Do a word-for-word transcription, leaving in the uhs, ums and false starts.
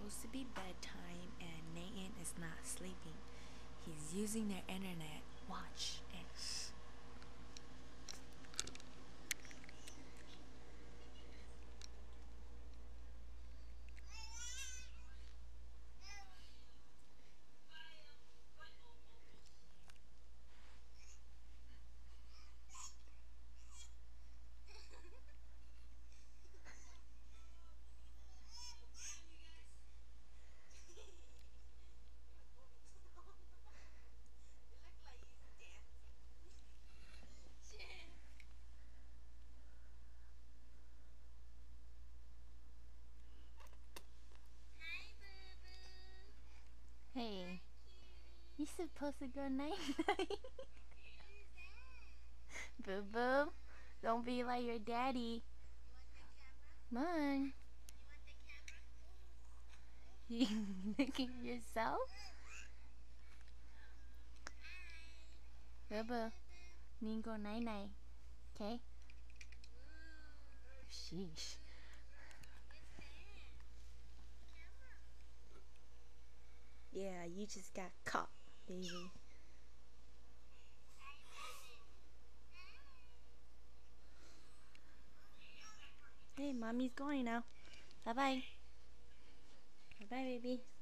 supposed to be bedtime and Nathan is not sleeping. He's using their internet. Watch it. Hey, you supposed to go night night. Boo boo, don't be like your daddy. Come on. You looking at yourself? Boo boo, you need to go night night. Okay? Sheesh. Yeah, you just got caught, baby. Hey, mommy's going now. Bye bye. Bye bye, baby.